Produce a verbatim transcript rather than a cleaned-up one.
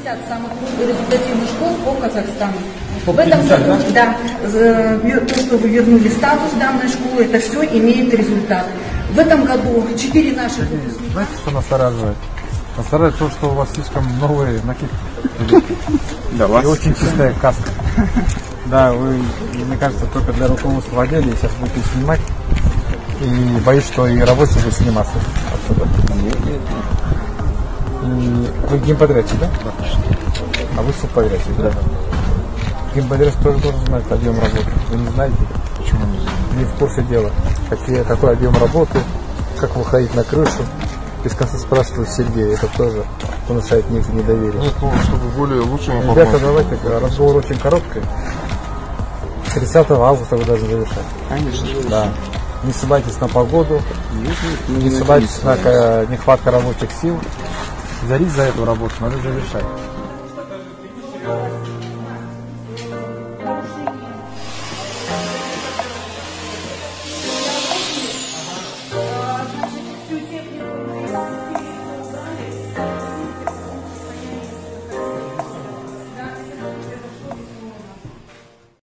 пятьдесят самых результативных школ по Казахстану. По В этом пятьдесят, году, да? да, то, что вы вернули статус данной школы, это все имеет результат. В этом году четыре наших выпускника. Знаете, что настораживает? Настораживает то, что у вас слишком новые накидки. И очень чистая каска. Да, вы, мне кажется, только для руководства отдела сейчас будете снимать. И боюсь, что и рабочие будут сниматься отсюда. И вы гимподрядчик, да? А вы субподрядчик, да? Гимподрядчик тоже должен знать объем работы. Вы не знаете? Почему не знаете? Не в курсе дела. Какие, какой объем работы, как выходить на крышу. Без конца спрашивают Сергея, это тоже внушает некое недоверие. Нет, ну, чтобы более лучше мы Ребята, давайте, разговор очень короткий. тридцатого августа вы должны завершать. Конечно. Да. Не ссылайтесь на погоду, не, не ссылайтесь на нехватку рабочих сил. Взялись за эту работу, надо завершать.